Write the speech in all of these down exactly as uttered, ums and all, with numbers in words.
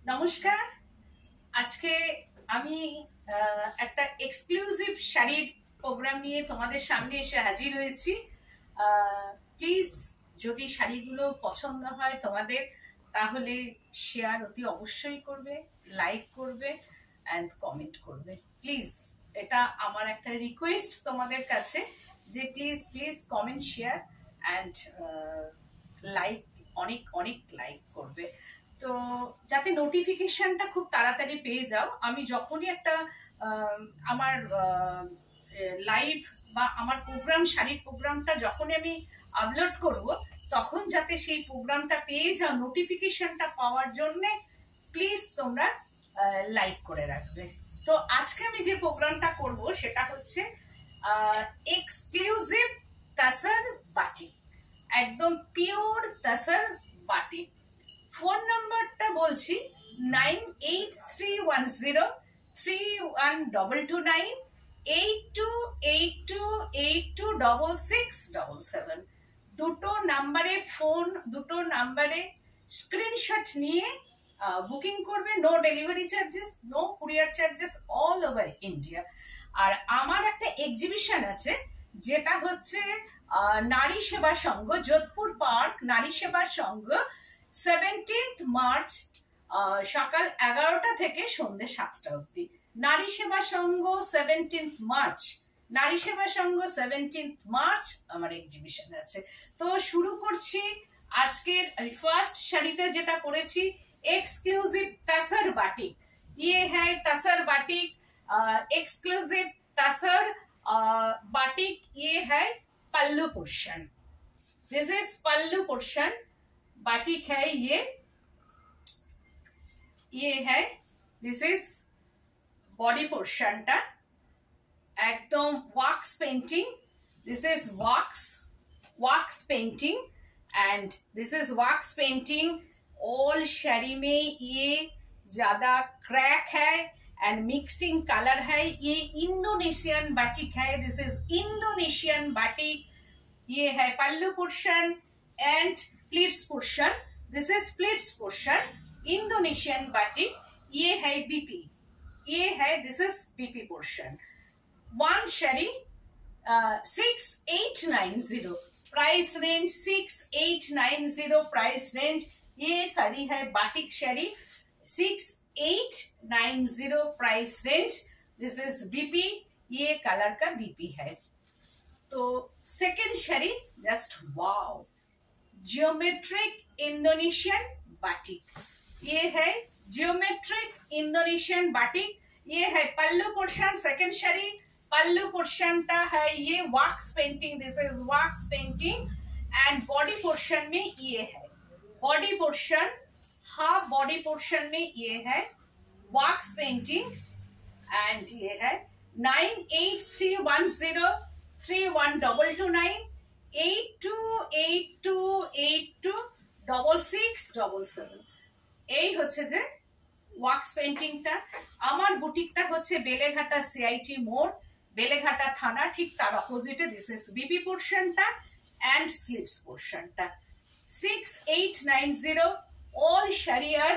নমস্কার। আজকে আমি একটা এক্সক্লুসিভ শাড়ির প্রোগ্রাম নিয়ে তোমাদের সামনে এসে হাজির হয়েছি। প্লিজ যদি শাড়িগুলো পছন্দ হয় তোমাদের, তাহলে শেয়ার অতি অবশ্যই করবে, লাইক করবে অ্যান্ড কমেন্ট করবে। প্লিজ, এটা আমার একটা রিকোয়েস্ট তোমাদের কাছে যে please please comment, share and like, অনেক অনেক লাইক করবে, তো যাতে নোটিফিকেশনটা খুব তাড়াতাড়ি পেয়ে যাও। আমি যখনই একটা আমার লাইভ বা আমার প্রোগ্রাম, শাড়ির প্রোগ্রামটা যখনই আমি আপলোড করব, তখন যাতে সেই প্রোগ্রামটা পেয়ে যাও, নোটিফিকেশনটা পাওয়ার জন্য প্লিজ তোমরা লাইক করে রাখবে। তো আজকে আমি যে প্রোগ্রামটা করব সেটা হচ্ছে এক্সক্লুসিভ তাসার বাটিক, একদম পিওর তাসার বাটিক। ফোন নাম্বারটা বলছি nine eight three one zero three one double two nine, eight two eight two eight two double six double seven. দুটো নাম্বারে ফোন, দুটো নাম্বারে স্ক্রিনশট নিয়ে বুকিং করবে। No delivery charges, no courier charges, all over India. আর আমার একটা exhibition আছে, যেটা হচ্ছে নারী সেবা সংঘ, যোধপুর পার্ক নারী সেবা সংঘ, সেভেন্টিন্থ মার্চ সকাল এগারোটা থেকে সন্ধ্যে সাতটা অবধি। নারী Seva Sangha seventeenth March, Nari Seva Sangha seventeenth March আমার এক্সিবিশন আছে। তো শুরু করছি আজকের ফার্স্ট শাড়িটা, যেটা পরেছি एक्सक्लूसिव तसर बाटिक। ये है tussar batik, exclusive tussar batik. ये है pallu portion, this is pallu portion batik है। ये ये है, दिस इज बॉडी पोर्शन टा एकदम wax painting. This is wax wax painting and this is wax painting. All sari में ये ज्यादा क्रैक है एंड मिक्सिंग कलर है। ये इंडोनेशियन बाटिक है, दिस इज इंडोनेशियन बाटिक। ये है pallu portion and pleats portion, this is pleats portion, Indonesian batik. ये है बीपी, ये है this is BP portion. One sari six eight nine zero, price range six eight nine zero price range. ये साड़ी है batik sari, six eight nine zero price range. This is BP, ये colour का BP है। तो second sari just wow, geometric Indonesian batik. ये है geometric Indonesian batik. ये है pallu portion, second sari pallu portion टा है ये wax painting, this is wax painting. And body portion में ये है body portion, half body portion में ये है वॉक्स पेंटिंग। एंड ये है nine eight three one zero three one double two nine, eight two eight two eight two double six double seven. এই হচ্ছে যে ওয়াক্স পেন্টিংটা। আমার বুটিকটা হচ্ছে বেলেঘাটা সিআইটি মোড়, বেলেঘাটা থানা, ঠিক তার অপোজিটে। দিস ইজ বিপি পোর্শনটা এন্ড স্লিভস পোর্শনটা। Six eight nine zero, all শাড়িয়ার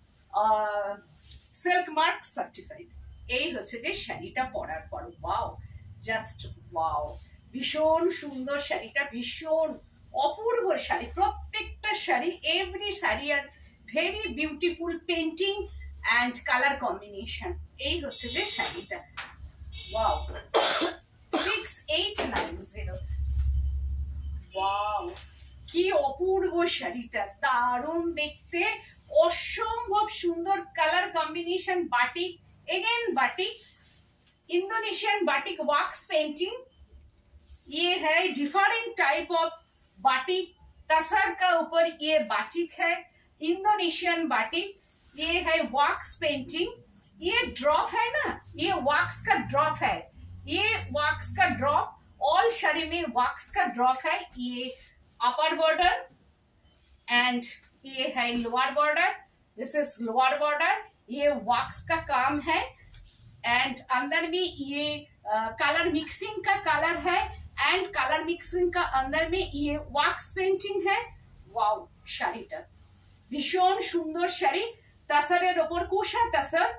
সিল্ক মার্ক সার্টিফাইড। এই হচ্ছে যে শাড়িটা পরার পর ওয়াও, জাস্ট ওয়াও, ভীষণ সুন্দর শাড়িটা, ভীষণ অপূর্ব শাড়ি। প্রত্যেকটা sari, every sari are very beautiful painting and colour combination. এই হচ্ছে যে শাড়িটা, wow, six eight nine zero. Wow, কি অপূর্ব শাড়িটা, দারুণ দেখতে, অসম্ভব সুন্দর colour combination. Batik, again batik, Indonesian batik wax painting. ये है different type of batik, tussar का ऊपर ये बाटिक है, इंडोनेशियन बाटिक। ये है वॉक्स पेंटिंग। ये ड्रॉप है ना, ये वॉक्स का ड्रॉप है, ये वॉक्स का ड्रॉप, ऑल शाड़ी में वॉक्स का ड्रॉप है। ये अपर बॉर्डर एंड ये है lower border, this is lower border. ये वॉक्स का काम है एंड अंदर में ये कलर मिक्सिंग का कलर है एंड कलर मिक्सिंग का अंदर में ये वॉक्स पेंटिंग है। वाओ, শাড়িটা ভীষণ সুন্দর শাড়ি। तसरेर ऊपर कोशा तसर,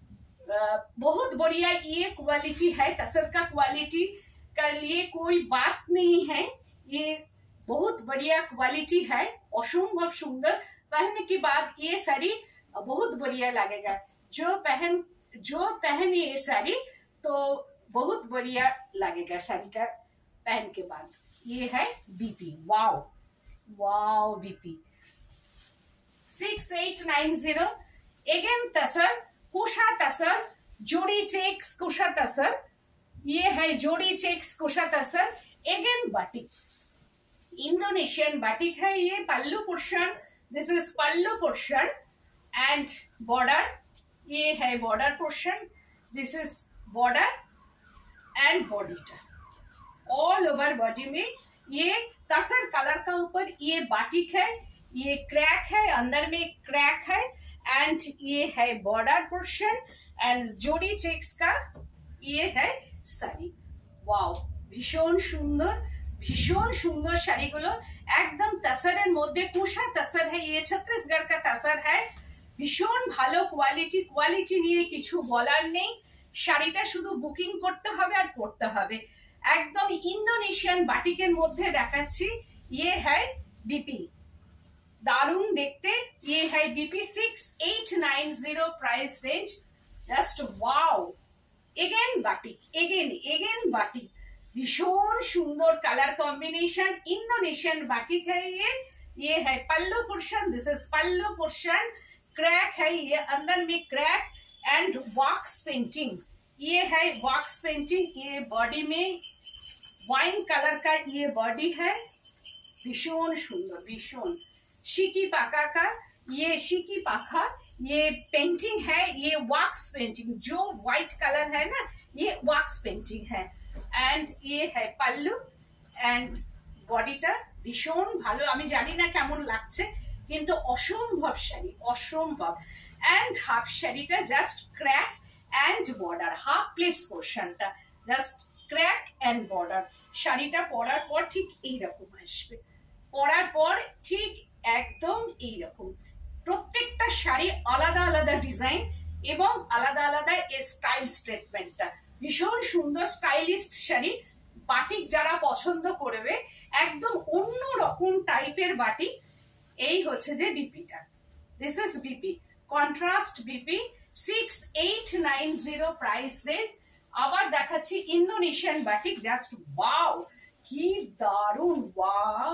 बहुत बढ़िया ये क्वालिटी है। तसर का क्वालिटी का लिए कोई बात नहीं है, ये बहुत बढ़िया क्वालिटी है, असंभव सुंदर। पहनने के बाद ये साड़ी बहुत बढ़िया लगेगा। जो पहन जो पहने ये साड़ी तो बहुत बढ़िया लगेगा साड़ी का पहन के बाद। ये है BP, wow wow BP six eight nine zero. Again tussar, kosa tussar, जोड़ी चेक्स कोशा तसर, ये है जोड़ी checks kosa tussar. Again batik, Indonesian batik है ये। Pallu portion, this is pallu portion and border, ये है border portion, this is border and body. All over body में ये तसर कलर का ऊपर ये बाटिक है, ये क्रैक है, अंदर में क्रैक है एंड ये है बॉर्डर पोर्शन एंड जोड़ी चेक्स का ये है শাড়ি। ওয়াও, ভীষণ সুন্দর, ভীষণ সুন্দর শাড়িগুলো। একদম তসরের মধ্যে, কোশা তসর है ये, ছত্তিশগড় का तसर है। ভীষণ ভালো কোয়ালিটি, কোয়ালিটি নিয়ে কিছু বলার নেই। শাড়িটা শুধু বুকিং করতে হবে আর পরতে হবে। একদম ইন্দোনেশিয়ান বাটিকের মধ্যে দেখাচ্ছি। ये है बीपी, दारुण देखते। ये है BP six eight nine zero price range, just wow. Again batik, again again batik, भीषण सुंदर कलर कॉम्बिनेशन। इंडोनेशियन बाटिक है ये। ये है pallu portion, this is pallu portion. Crack है ये, अंदर में क्रैक एंड वॉक्स पेंटिंग, ये है वॉक्स पेंटिंग। ये बॉडी में वाइन कलर का ये बॉडी है, भीषण सुंदर, भीषण। शिकी पाका का ये शिकी पाखा ये पेंटिंग है, ये वॉक्स पेंटिंग, जो व्हाइट कलर है ना ये वॉक्स पेंटिंग है। एंड ये है पल्लू एंड बॉडीटा भीषण भालो। আমি জানি না কেমন লাগছে, কিন্তু অসম্ভব শাড়ি, অসম্ভব। এন্ড হাফ শাড়িটা just crack and border, half pleats পোর্শনটা জাস্ট ক্র্যাক এন্ড বর্ডার। শাড়িটা পরার পর ঠিক এইরকম আসবে, পরার পর ঠিক একদম এইরকম। প্রত্যেকটা শাড়ি আলাদা আলাদা ডিজাইন এবং আলাদা আলাদা এর স্টাইল স্টেটমেন্টটা। ভীষণ সুন্দর স্টাইলিস্ট শাড়ি। বাটিক যারা পছন্দ করবে, একদম অন্য রকম টাইপের বাটিক, এই হচ্ছে যে বিপিটা। This is BP, contrast BP six eight nine zero price range. আবার দেখাচ্ছি ইন্দোনেশিয়ান বাটিক, জাস্ট ওয়াও, কি দারুণ, ওয়াও,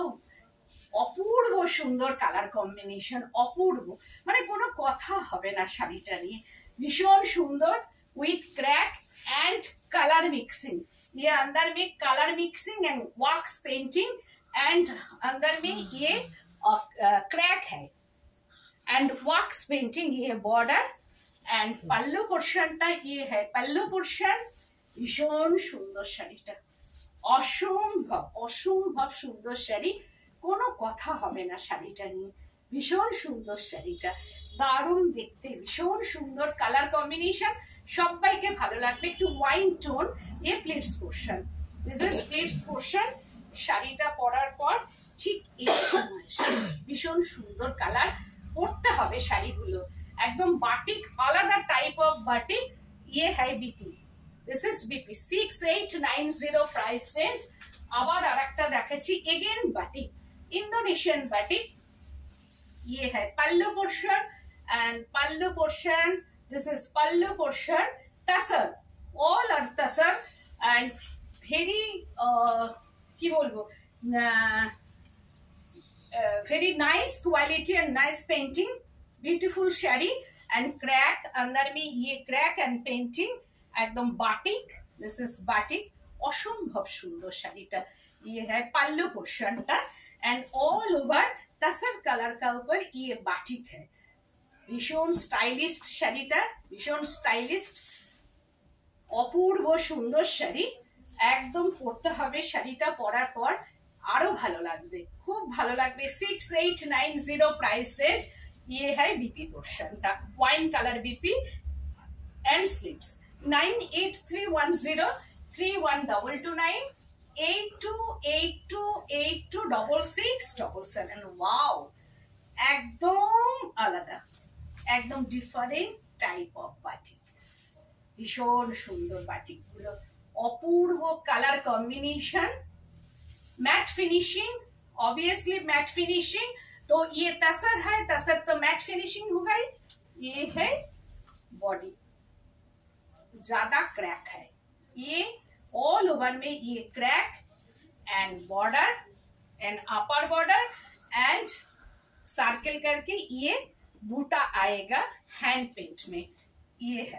অপূর্ব সুন্দর কালার কম্বিনেশন, অপূর্ব, মানে কোনো কথা হবে না শাড়িটা নিয়ে। ভীষণ সুন্দর with crack and colour mixing. ये अंदर में colour mixing and wax painting and अंदर में ये क्रैक है एंड वॉक्स पेंटिंग। ये बॉर्डर एंड पल्लू पोर्शनटा ये है पल्लू पोर्शन। भीषण सुंदर শাড়িটা, অসম্ভব অসম্ভব সুন্দর শাড়ি, কোনো কথা হবে না শাড়িটা নিয়ে। ভীষণ সুন্দর শাড়িটা, দারুণ দেখতে, ভীষণ সুন্দর কালার কম্বিনেশন, সবাইকে ভালো লাগবে। একটু wine tone, a pleats portion, this is pleats portion. শাড়িটা পরার পর ঠিক এরকম আসবে, ভীষণ সুন্দর কালার। পরতে হবে শাড়িগুলো, একদম বাটিক, আলাদা টাইপ অফ বাটিক। ये है BP, this is BP six eight nine zero price range. আবার আরেকটা দেখাচ্ছি, এগেন বাটিক, इंडोनेशियन बाटिक। ये है pallu portion and pallu portion, this is pallu portion. Tussar, all are tussar and very की बोलबो, very nice quality and nice painting, beautiful sari and crack, अंदर में ये क्रैक एंड पेंटिंग, एकदम बाटिक, दिस इज बाटिक। असंभव सुंदर शाड़ीटा। ये है पल्लू पोर्शनटा and all over tussar colour का ऊपर ये बाटिक है। भीषण स्टाइलिस्ट শাড়িটা, ভীষণ স্টাইলিস্ট, অপূর্ব সুন্দর শাড়ি। একদম পরতে হবে, শাড়িটা পরার পর আরো ভালো লাগবে, খুব ভালো লাগবে। Six eight nine zero price range. ये है बीपी पोर्शनটা, wine colour BP and sleeves. Nine eight three one zero three one double two nine eight two eight two eight two double six double seven. Wow, একদম আলাদা, একদম different type of batik, ভীষণ সুন্দর batik গুলো, অপূর্ব colour combination, matte finishing, obviously matte finishing. तो ये तसर है, तसर तो मैट फिनिशिंग हो गई। ये है बॉडी, ज्यादा क्रैक है, ये ऑल ओवर में ये crack and border and upper border and circle करके ये बूटा आएगा हैंड पेंट में। ये है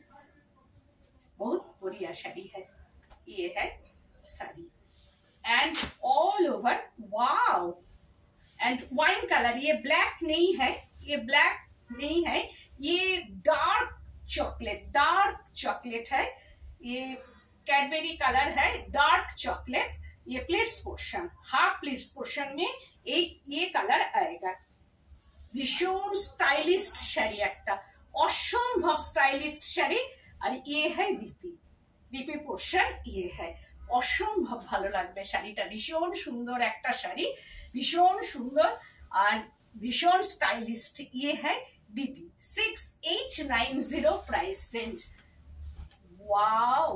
बहुत बढ़िया साड़ी है, ये है sari and all over wow and wine colour, ये ब्लैक नहीं है, ये ब्लैक नहीं है, ये डार्क चॉकलेट, डार्क चॉकलेट है, ये कैडबेरी कलर है, डार्क चॉकलेट। ये pleats portion, half pleats portion में एक ये कलर आएगा। भीषण स्टाइलिस्ट शाड़ी, एक असम्भव स्टाइलिस्ट शाड़ी। और ये है बीपी, बीपी पोर्शन ये है, असम्भव ভালো লাগবে শাড়িটা, ভীষণ সুন্দর একটা শাড়ি, ভীষণ সুন্দর আর ভীষণ স্টাইলিস্ট। ये है BP six eight nine zero price range. Wow,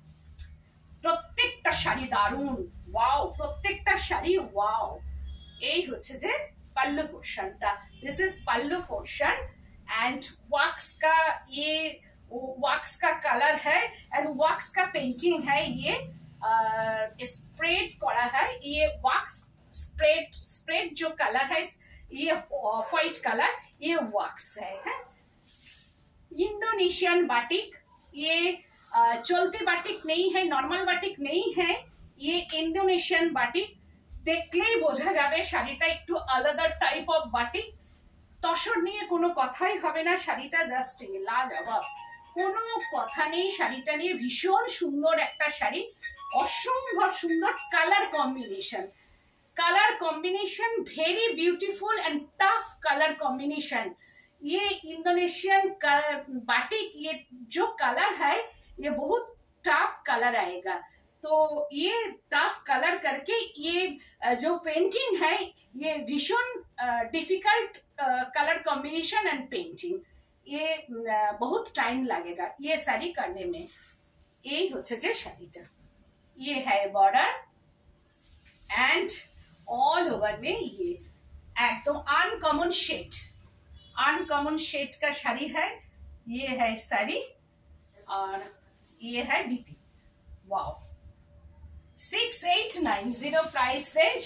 প্রত্যেকটা শাড়ি দারুণ, ওয়াও প্রত্যেকটা শাড়ি ওয়াও। এই হচ্ছে যে पल्लू पोर्शन टा, this is pallu portion and wax का ये वॉक्स का कलर है एंड वॉक्स का पेंटिंग है, ये स्प्रेड करा है, ये वॉक्स स्प्रेड स्प्रेड जो कलर है ये व्हाइट कलर, ये वॉक्स है, है? इंडोनेशियन बाटिक, ये आ, चलती बाटिक नहीं है, नॉर्मल बाटिक नहीं है, ये इंडोनेशियन बाटिक। देखलेই বোঝা যাবে শাড়িটা একটু আলাদা টাইপ অফ বাটিক। তসর নিয়ে কোনো কথাই হবে না, শাড়িটা জাস্ট লাজবাব, কোনো কথা নেই শাড়িটা নিয়ে। ভীষণ সুন্দর একটা শাড়ি, অসম্ভব সুন্দর colour combination, colour combination very beautiful and tough colour combination. ये इंडोनेशियन बाटिक, ये जो कलर है ये बहुत टफ कलर आएगा, तो ये टफ कलर करके ये जो पेंटिंग है ये भीषण difficult colour combination and painting, ये बहुत टाइम लगेगा ये साड़ी करने में। ये होच्छे जे शाड़ीटा, ये है बॉर्डर एंड ऑल ओवर में ये एकदम अनकॉमन शेड, अनकॉमन शेड का साड़ी है। ये है साड़ी और ये है BP. Wow, six eight nine zero price range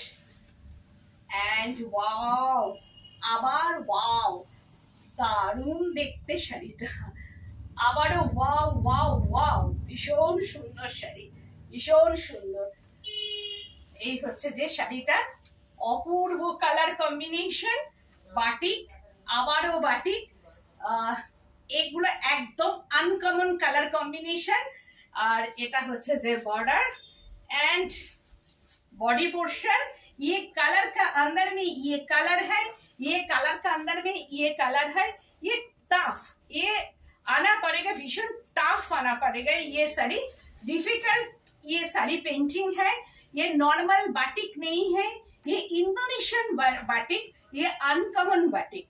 and wow, আবার ওয়াও দারুণ দেখতে শাড়িটা, আবারও ওয়াও ওয়াও ওয়াও, ভীষণ সুন্দর শাড়ি, ভীষণ সুন্দর। এই হচ্ছে যে শাড়িটা, অপূর্ব কালার কম্বিনেশন, বাটিক, আবারও বাটিক, এগুলো একদম আনকমন কালার কম্বিনেশন। আর এটা হচ্ছে যে বর্ডার एंड बॉडी पोर्शन, ये कलर का अंदर में ये कलर है, ये कलर का अंदर में ये कलर है, ये टफ, ये आना पड़ेगा, भीषण टफ आना पड़ेगा। ये सारी डिफिकल्ट, ये सारी पेंटिंग है, ये नॉर्मल बाटिक नहीं है, ये इंडोनेशियन बाटिक, ये अनकॉमन बाटिक।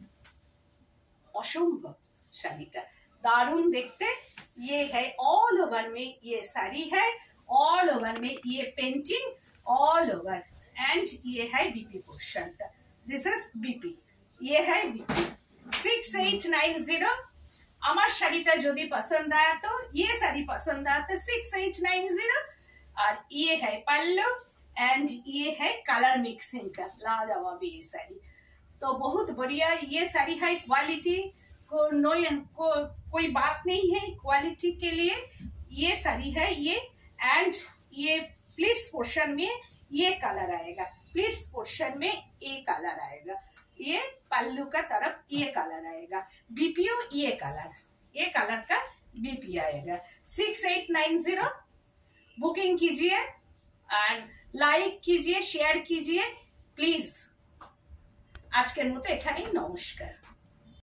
असंभव शाड़ीटा, दारुण देखते। ये है ऑल ओवर में ये साड़ी है, ऑल ओवर में ये पेंटिंग ऑल ओवर एंड ये है BP portion, this is BP, ये है BP six eight nine zero. আমার শাড়িটা যদি পছন্দ आया तो ये साड़ी पसंद आया तो सिक्स एट नाइन जीरो। और ये है पल्लू एंड ये है कलर मिक्सिंग का, लाजवाब ये साड़ी, तो बहुत बढ़िया ये साड़ी है। क्वालिटी को नो को कोई बात नहीं है, क्वालिटी के लिए ये साड़ी है ये। एंड ये प्लीट्स पोर्शन में ये कलर आएगा, प्लीट्स पोर्शन में ये कलर आएगा, ये पल्लू का तरफ ये कलर आएगा, बीपीओ ये कलर, ये कलर का बीपी आएगा। Six eight nine zero booking कीजिए एंड लाइक कीजिए, शेयर कीजिए प्लीज। आज के मतो एखानेই, नमस्कार।